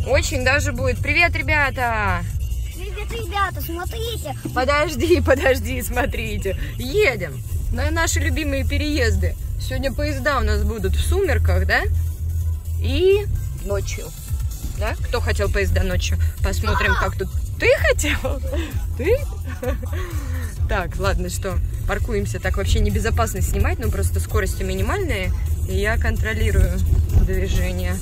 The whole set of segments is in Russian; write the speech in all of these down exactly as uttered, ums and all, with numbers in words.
Очень даже будет. Привет, ребята! Привет, ребята, смотрите. Подожди, подожди, смотрите. Едем на наши любимые переезды. Сегодня поезда у нас будут в сумерках, да? И ночью. Да? Кто хотел поезда ночью? Посмотрим, а! как тут. Ты хотел? Ты? Так, ладно, что? Паркуемся. Так вообще небезопасно снимать, но просто скорости минимальные. И я контролирую движение.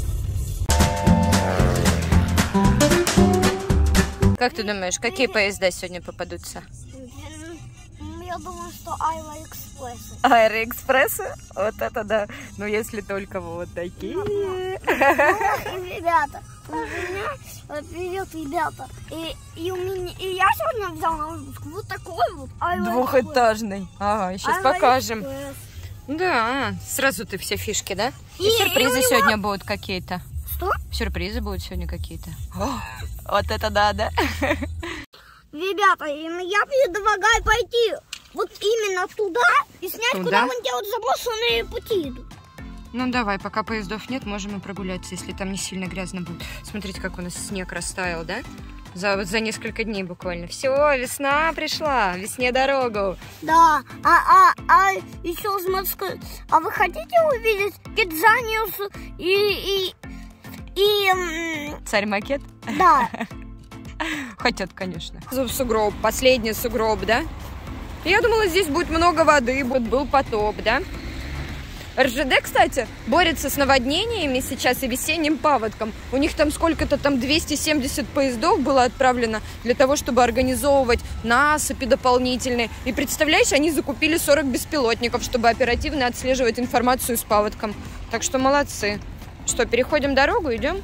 Как ты думаешь, какие поезда сегодня попадутся? Я думаю, что Аэроэкспрессы. Аэроэкспрессы? Вот это да. Ну, если только вот такие. Ребята, у меня, привет, ребята. И, и, у меня, и я сегодня взял на выпуск вот такой вот Аэроэкспресс. Двухэтажный. Ага, сейчас покажем. Да, сразу ты все фишки, да? И, и сюрпризы и сегодня него... будут какие-то. Что? Сюрпризы будут сегодня какие-то. Вот это да, да. Ребята, я предлагаю пойти вот именно туда и снять, туда? Куда вон те вот заброшенные пути идут. Ну давай, пока поездов нет, можем и прогуляться, если там не сильно грязно будет. Смотрите, как у нас снег растаял, да? За, вот за несколько дней буквально. Все, весна пришла, весне дорогу. Да, а, а, а еще смотрите, а вы хотите увидеть Кидзаниус и... и... И... Царь-макет? Да. Хотят, конечно. Сугроб, последний сугроб, да? Я думала, здесь будет много воды, будет был потоп, да? эр жэ дэ, кстати, борется с наводнениями сейчас и весенним паводком. У них там сколько-то там двести семьдесят поездов было отправлено для того, чтобы организовывать насыпи дополнительные. И представляешь, они закупили сорок беспилотников, чтобы оперативно отслеживать информацию с паводком. Так что молодцы. Что, переходим дорогу, идем?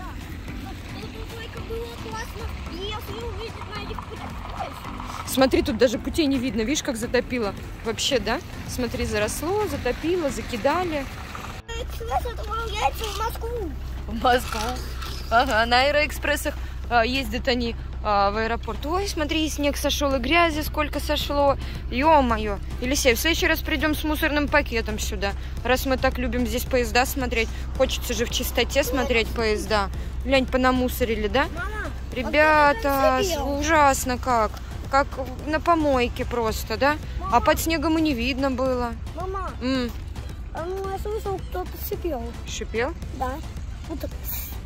Смотри, тут даже путей не видно. Видишь, как затопило? Вообще, да? Смотри, заросло, затопило, закидали. Экспресс отправляется в Москву. В Москву. Ага, на аэроэкспрессах а, ездят они а, в аэропорт. Ой, смотри, снег сошел, и грязи сколько сошло. Ё-моё. Елисей, в следующий раз придем с мусорным пакетом сюда. Раз мы так любим здесь поезда смотреть. Хочется же в чистоте смотреть поезда. Глянь, понамусорили, да? Мама, ребята, вот ужасно как. Как на помойке просто, да? Мама. А под снегом и не видно было. Мама, М. а ну я слышал, кто-то шипел. Шипел? Да. Вот так.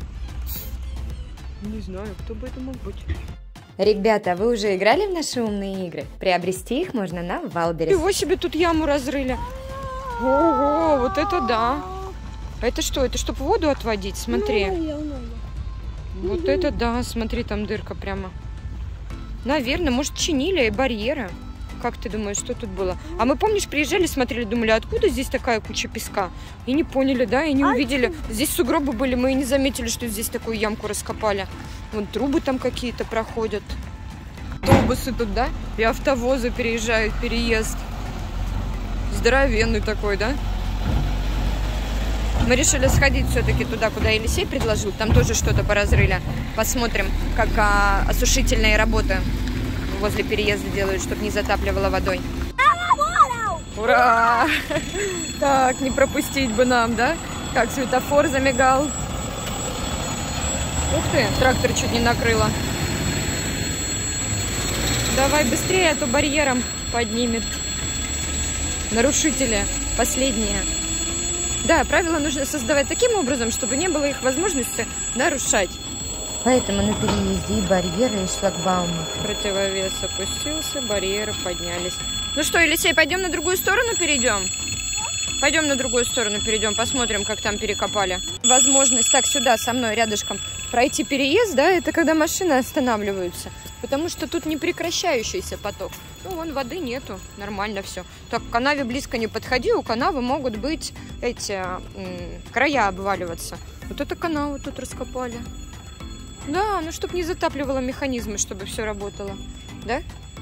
Не знаю, кто бы это мог быть. Ребята, вы уже играли в наши умные игры? Приобрести их можно на Валберес. Его себе тут яму разрыли. Ого, вот это да. Это что? Это чтобы воду отводить? Смотри. Вот это да, смотри, там дырка прямо. Наверное, может, чинили и барьеры. Как ты думаешь, что тут было? А мы, помнишь, приезжали, смотрели, думали, откуда здесь такая куча песка? И не поняли, да, и не увидели. Здесь сугробы были, мы и не заметили, что здесь такую ямку раскопали. Вон трубы там какие-то проходят. Автобусы тут, да? И автовозы переезжают, переезд. Здоровенный такой, да? Мы решили сходить все-таки туда, куда Елисей предложил. Там тоже что-то поразрыли. Посмотрим, как а, осушительные работы возле переезда делают, чтобы не затапливало водой. Ура! Так, не пропустить бы нам, да? Как светофор замигал. Ух ты, трактор чуть не накрыло. Давай быстрее, а то барьером поднимет. Нарушители последние. Да, правила нужно создавать таким образом, чтобы не было их возможности нарушать. Поэтому на переезде и барьеры, и шлагбаумы. Противовес опустился, барьеры поднялись. Ну что, Елисей, пойдем на другую сторону перейдем? Пойдем на другую сторону перейдем, посмотрим, как там перекопали. Возможность так сюда со мной рядышком пройти переезд, да, это когда машины останавливаются. Потому что тут непрекращающийся поток. Ну, вон воды нету, нормально все. Так, к канаве близко не подходи, у канавы могут быть эти м, края обваливаться. Вот это канаву тут раскопали. Да, ну, чтобы не затапливало механизмы, чтобы все работало. Да?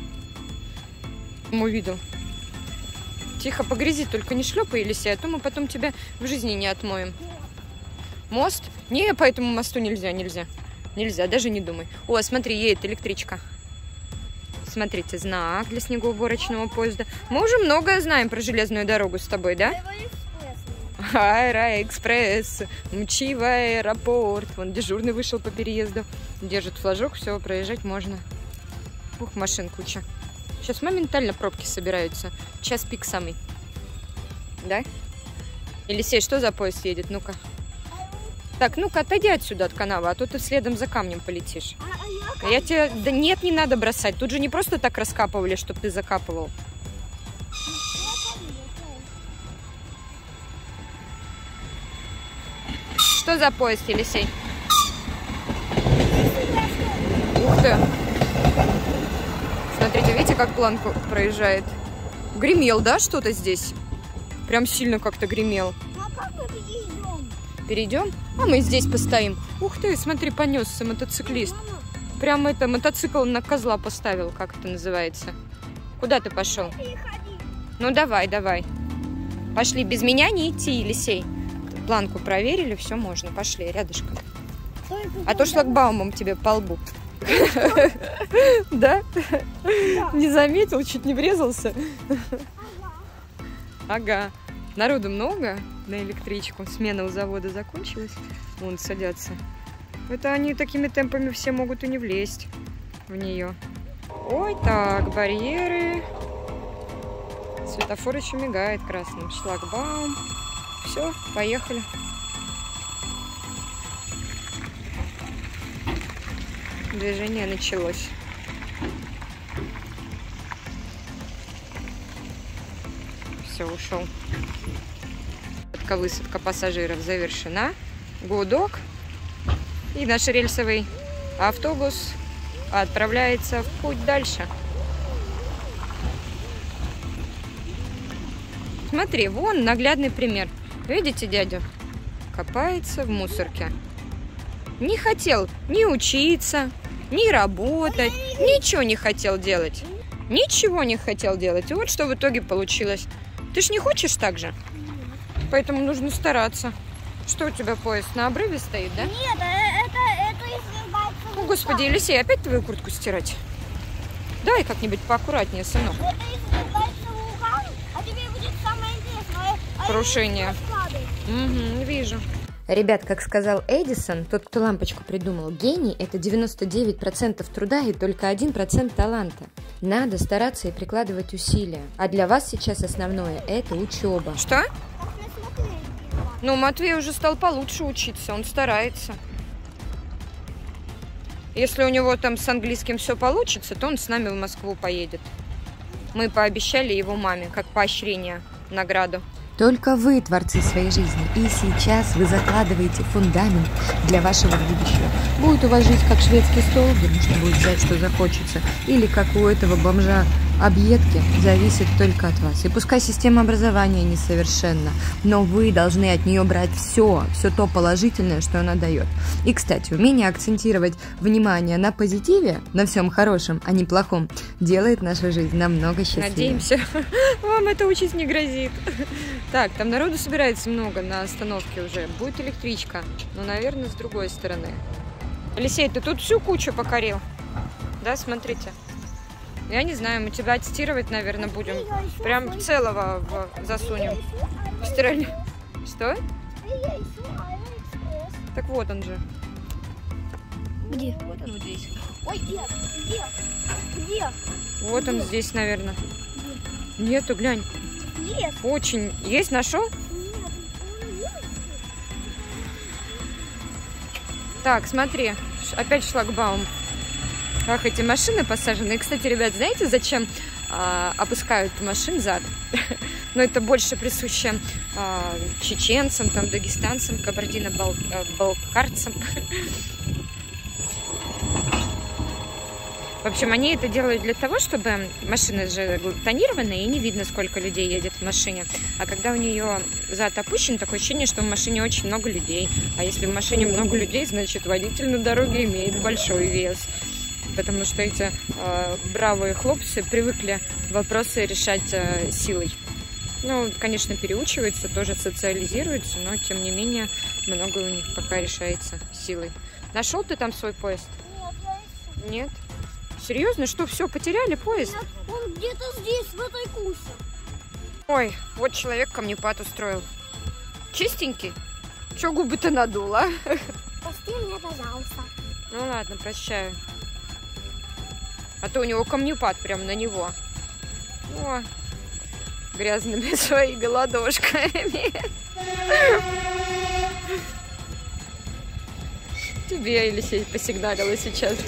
Мой видел. Тихо, по грязи, только не шлепай, Елисей, а то мы потом тебя в жизни не отмоем. Мост? Не, по этому мосту нельзя, нельзя. Нельзя, даже не думай. О, смотри, едет электричка. Смотрите, знак для снегоуборочного поезда. Мы уже многое знаем про железную дорогу с тобой, да? Аэроэкспресс, мчи в аэропорт. Вон дежурный вышел по переезду. Держит флажок, все, проезжать можно. Ух, машин куча. Сейчас моментально пробки собираются. Час пик самый. Да? Елисей, что за поезд едет? Ну-ка. Так, ну-ка, отойди отсюда от канавы, а то ты следом за камнем полетишь. Я тебе... Да нет, не надо бросать. Тут же не просто так раскапывали, чтобы ты закапывал. Что за поезд, Елисей? Ух ты! Смотрите, видите, как планку проезжает? Гремел, да, что-то здесь? Прям сильно как-то гремел. Ну а как мы перейдем? Перейдем? А мы здесь постоим. Ух ты, смотри, понесся мотоциклист. Мама, Прям это, мотоцикл на козла поставил, как это называется. Куда ты пошел? переходи. Ну давай, давай. Пошли, без меня не идти, Елисей. Планку проверили, все можно. Пошли, рядышком. А то шлагбаумом тебе по лбу. Да? Не заметил, чуть не врезался. Ага. Народу много на электричку. Смена у завода закончилась. Вон садятся. Это они такими темпами все могут и не влезть в нее. Ой, так, барьеры. Светофор еще мигает красным. Шлагбаум. Все, поехали. Движение началось. Все, ушел. Высадка пассажиров завершена. Гудок. И наш рельсовый автобус отправляется в путь дальше. Смотри, вон наглядный пример. Видите дядю? Копается в мусорке. Не хотел ни учиться, ни работать, ничего не хотел делать. Ничего не хотел делать. И вот что в итоге получилось. Ты ж не хочешь так же? Поэтому нужно стараться. Что у тебя поезд на обрыве стоит, да? Нет, это, это изрывается. О, господи, Елисей, опять твою куртку стирать? Дай как-нибудь поаккуратнее, сынок. Это изрывается вулкан, а тебе будет самое интересное. Крушение. Угу, вижу. Ребят, как сказал Эдисон, тот, кто лампочку придумал, гений – это девяносто девять процентов труда и только один процент таланта. Надо стараться и прикладывать усилия. А для вас сейчас основное – это учеба. Что? Ну, Матвей уже стал получше учиться, он старается. Если у него там с английским все получится, то он с нами в Москву поедет. Мы пообещали его маме, как поощрение, награду. Только вы творцы своей жизни, и сейчас вы закладываете фундамент для вашего будущего. Будет у вас жить как шведский стол, где можно будет взять, что захочется, или как у этого бомжа объедки, зависит только от вас. И пускай система образования несовершенна, но вы должны от нее брать все, все то положительное, что она дает. И, кстати, умение акцентировать внимание на позитиве, на всем хорошем, а не плохом, делает нашу жизнь намного счастливее. Надеемся, вам эта участь не грозит. Так, там народу собирается много на остановке уже. Будет электричка. Но, наверное, с другой стороны. Алексей, ты тут всю кучу покорил? Да, смотрите. Я не знаю, мы тебя аттестировать, наверное, будем. Прям целого в... засунем. В стиральник. Что? Так вот он же. Где? Вот он вот здесь. Ой, где? Где? Где? Вот он здесь, наверное. Нету, глянь. Есть. Очень. Есть, нашел? Так, смотри. Опять шлагбаум. Ах, эти машины посажены. И, кстати, ребят, знаете, зачем а, опускают машин зад? Но это больше присуще а, чеченцам, там, дагестанцам, кабардино-балкарцам. В общем, они это делают для того, чтобы машины же тонированные, и не видно, сколько людей едет в машине. А когда у нее зад опущен, такое ощущение, что в машине очень много людей. А если в машине много людей, значит, водитель на дороге имеет большой вес. Потому что эти э, бравые хлопцы привыкли вопросы решать э, силой. Ну, конечно, переучиваются, тоже социализируются, но, тем не менее, многое у них пока решается силой. Нашел ты там свой поезд? Нет, Нет? Серьезно? Что, все, потеряли поезд? Нет, он где-то здесь, в этой кусе. Ой, вот человек камнепад устроил. Чистенький? Че губы-то надула? Прости меня, пожалуйста. Ну ладно, прощаю. А то у него камнепад прям на него. О, грязными своими ладошками. Тебе, Елисей, посигналила сейчас.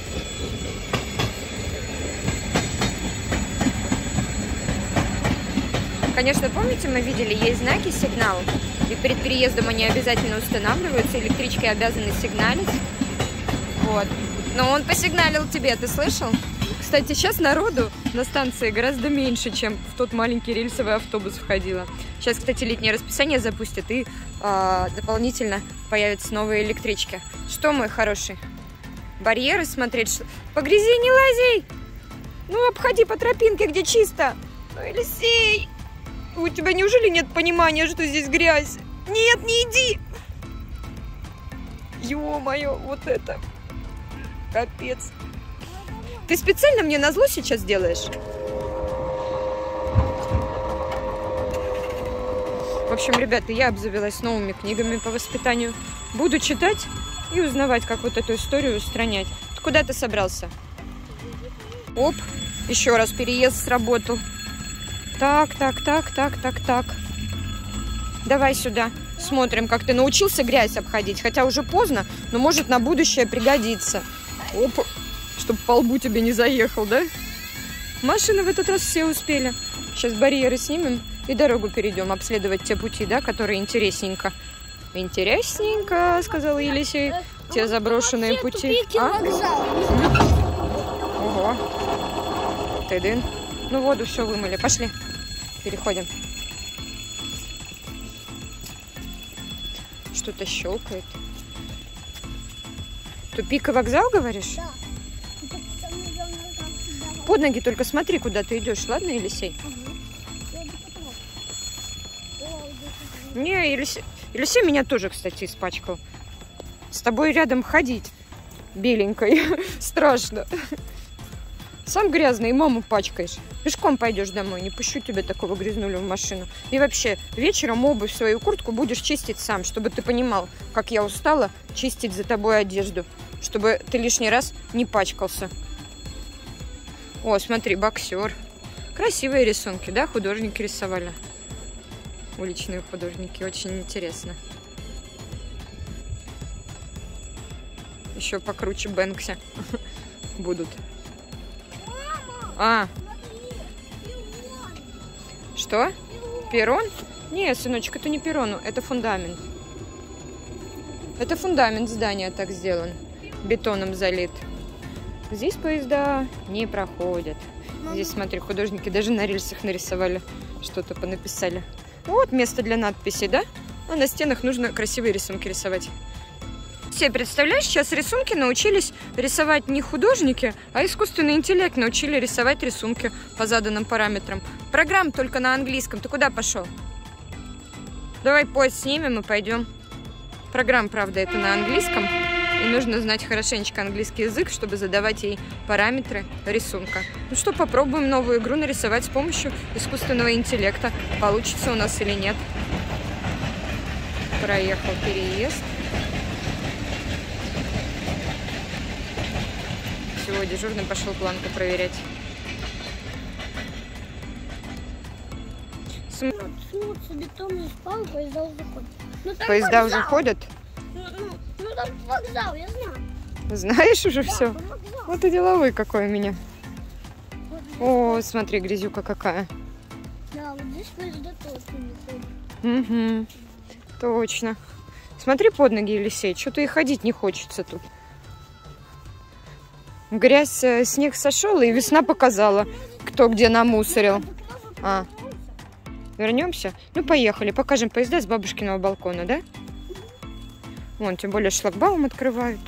Конечно, помните, мы видели, есть знаки сигнал. И перед переездом они обязательно устанавливаются. Электрички обязаны сигналить. Вот. Но он посигналил тебе, ты слышал? Кстати, сейчас народу на станции гораздо меньше, чем в тот маленький рельсовый автобус входило. Сейчас, кстати, летнее расписание запустят, и э, дополнительно появятся новые электрички. Что, мой хороший? Барьеры смотреть? Что... По грязи не лази! Ну, обходи по тропинке, где чисто. Ну, Елисей, у тебя неужели нет понимания, что здесь грязь? Нет, не иди! Ё-моё, вот это... Капец. Ты специально мне назло сейчас делаешь? В общем, ребята, я обзавелась новыми книгами по воспитанию. Буду читать и узнавать, как вот эту историю устранять. Ты куда ты собрался? Оп, еще раз переезд сработал. Так, так, так, так, так, так. Давай сюда. Смотрим, как ты научился грязь обходить. Хотя уже поздно, но может на будущее пригодится. Оп, чтобы по лбу тебе не заехал, да? Машины в этот раз все успели. Сейчас барьеры снимем и дорогу перейдем. Обследовать те пути, да, которые интересненько. Интересненько, сказал Елисей. Те заброшенные пути. А? Ого. Ты-дын. Ну, воду все вымыли. Пошли. Переходим. Что-то щелкает. Тупик и вокзал, говоришь? Да. Под ноги только смотри, куда ты идешь, ладно, Елисей? Угу. Не, Елисей... Елисей меня тоже, кстати, испачкал. С тобой рядом ходить беленькой страшно. Сам грязный и маму пачкаешь. Пешком пойдешь домой, не пущу тебя такого грязнуля в машину. И вообще, вечером обувь, свою куртку будешь чистить сам, чтобы ты понимал, как я устала чистить за тобой одежду, чтобы ты лишний раз не пачкался. О, смотри, боксер. Красивые рисунки, да, художники рисовали. Уличные художники, очень интересно. Еще покруче Бэнкси будут. А. Что? Перрон? Не, сыночек, это не перрон, это фундамент. Это фундамент здания так сделан. Бетоном залит. Здесь поезда не проходят. Здесь, смотри, художники даже на рельсах нарисовали. Что-то понаписали. Вот место для надписей, да? А на стенах нужно красивые рисунки рисовать. Все, представляешь, сейчас рисунки научились рисовать не художники, а искусственный интеллект научили рисовать рисунки по заданным параметрам. Программа только на английском. Ты куда пошел? Давай поезд снимем и пойдем. Программа, правда, это на английском. И нужно знать хорошенечко английский язык, чтобы задавать ей параметры рисунка. Ну что, попробуем новую игру нарисовать с помощью искусственного интеллекта. Получится у нас или нет. Проехал переезд. Всего дежурный пошел планку проверять. Снутся бетонный спал, поезда уже ходят. Ну, поезда уже ходят? Ну, ну, ну там вокзал, я знаю. Знаешь уже Да, все? Вот и деловой какой у меня. О, смотри, грязюка какая. Да, вот здесь поезда точно не ходят. Угу, точно. Смотри под ноги, Елисей, что-то и ходить не хочется тут. Грязь, снег сошел, и весна показала, кто где намусорил. А, вернемся? Ну, поехали, покажем поезда с бабушкиного балкона, да? Вон, тем более шлагбаум открывают.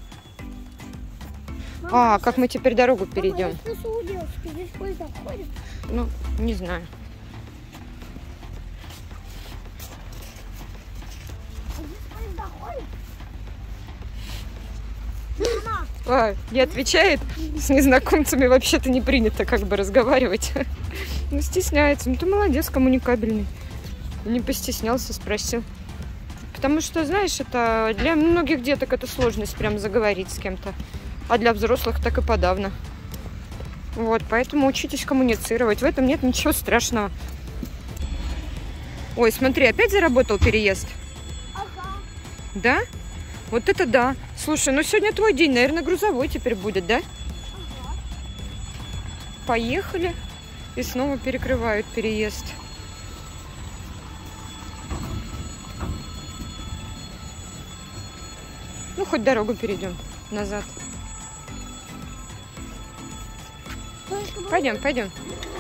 А, как мы теперь дорогу перейдем? Здесь поезда ходят. Ну, не знаю. А, не отвечает. С незнакомцами вообще-то не принято как бы разговаривать. Ну, стесняется. Ну, ты молодец, коммуникабельный. Не постеснялся, спросил. Потому что, знаешь, это для многих деток это сложность прям заговорить с кем-то. А для взрослых так и подавно. Вот, поэтому учитесь коммуницировать. В этом нет ничего страшного. Ой, смотри, опять заработал переезд? Ага. Да? Вот это да. Слушай, ну сегодня твой день, наверное, грузовой теперь будет, да? Ага. Поехали. И снова перекрывают переезд. Ну, хоть дорогу перейдем назад. Пойдем, пойдем.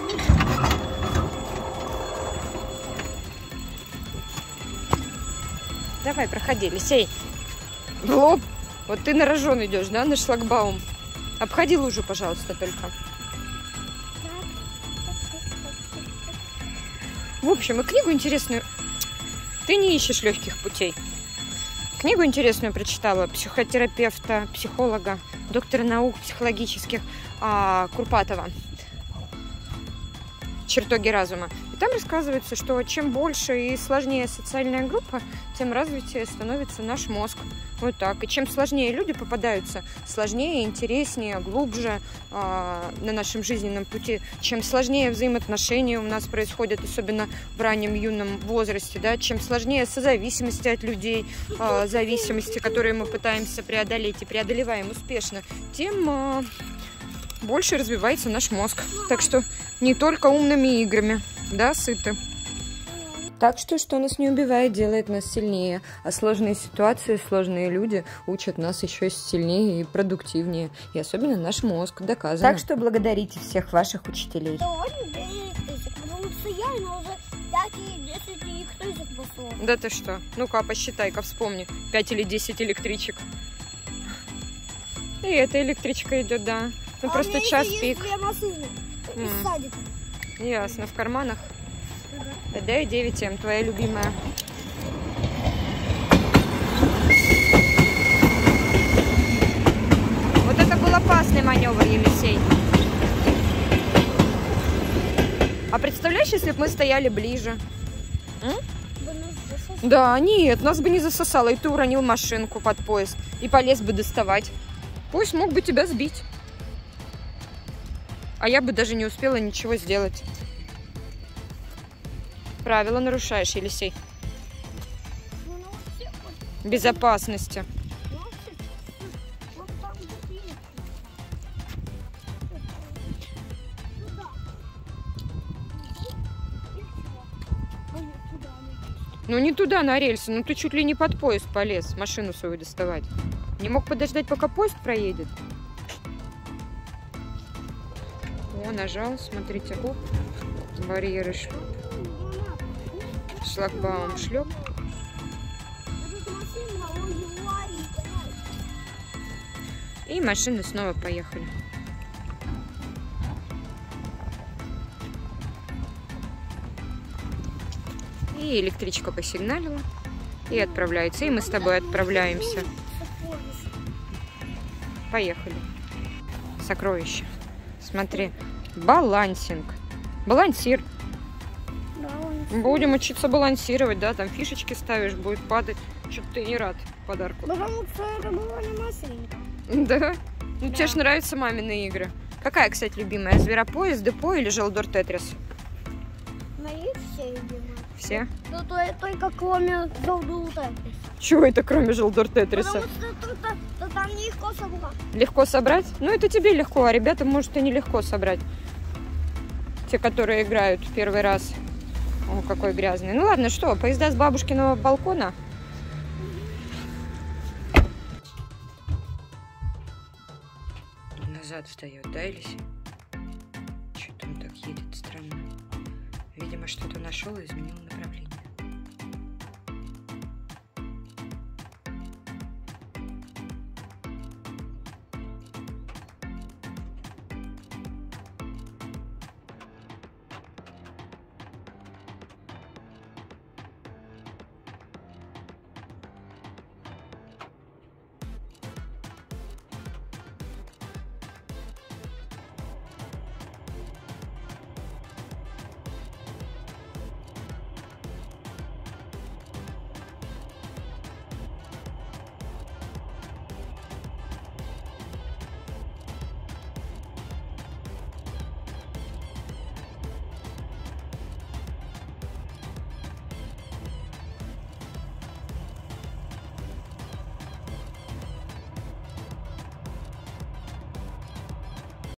Давай, проходи, Лисей. В лоб. Вот ты на рожон идешь, да, на шлагбаум. Обходи лужу, пожалуйста, только. В общем, и книгу интересную. Ты не ищешь легких путей. Книгу интересную прочитала психотерапевта, психолога, доктора наук психологических а, Курпатова «Чертоги разума». И там рассказывается, что чем больше и сложнее социальная группа, тем развитие становится наш мозг. Вот так. И чем сложнее люди попадаются, сложнее, интереснее, глубже э, на нашем жизненном пути, чем сложнее взаимоотношения у нас происходят, особенно в раннем юном возрасте, да, чем сложнее созависимости от людей, э, зависимости, которые мы пытаемся преодолеть и преодолеваем успешно, тем э, больше развивается наш мозг. Так что не только умными играми, да, сыты. Так что, что нас не убивает, делает нас сильнее. А сложные ситуации, сложные люди учат нас еще сильнее и продуктивнее. И особенно наш мозг, доказано. Так что благодарите всех ваших учителей. Да ты что? Ну-ка, посчитай-ка, вспомни. пять или десять электричек. И эта электричка идет, да. Ну, а просто час пик. Mm. Ясно, в карманах. Да, и девять эм, твоя любимая. Вот это был опасный маневр, Елисей. А представляешь, если бы мы стояли ближе? М? Да, нет, нас бы не засосало, и ты уронил машинку под поезд, и полез бы доставать. Поезд мог бы тебя сбить. А я бы даже не успела ничего сделать. Правила нарушаешь, Елисей. Безопасности. Ну не туда, на рельсы. Ну ты чуть ли не под поезд полез машину свою доставать. Не мог подождать, пока поезд проедет? О, нажал, смотрите. Оп. Барьеры шлеп. Шлагбаум шлеп. И машины снова поехали. И электричка посигналила. И отправляется. И мы с тобой отправляемся. Поехали. Сокровище. Смотри. Балансинг. Балансир. Балансир. Будем учиться балансировать, да? Там фишечки ставишь, будет падать. Что-то ты не рад подарку. Потому что это было не масленько. Да? Ну, да. Тебе же нравятся мамины игры. Какая, кстати, любимая? Зверопоезд, Депо или Желдор Тетрис? Мои все любимые. Все? Ну, то, только кроме Желдор Тетрис. Чего это кроме Желдор Тетриса? Потому что то, то, то там легко собрать. Легко собрать? Ну, это тебе легко, а ребятам, может, и нелегко собрать. Те, которые играют в первый раз. О, какой грязный. Ну, ладно, что, поезда с бабушкиного балкона? Назад встает, да, Елисей? Что-то он так едет странно. Видимо, что-то нашел и изменил направление.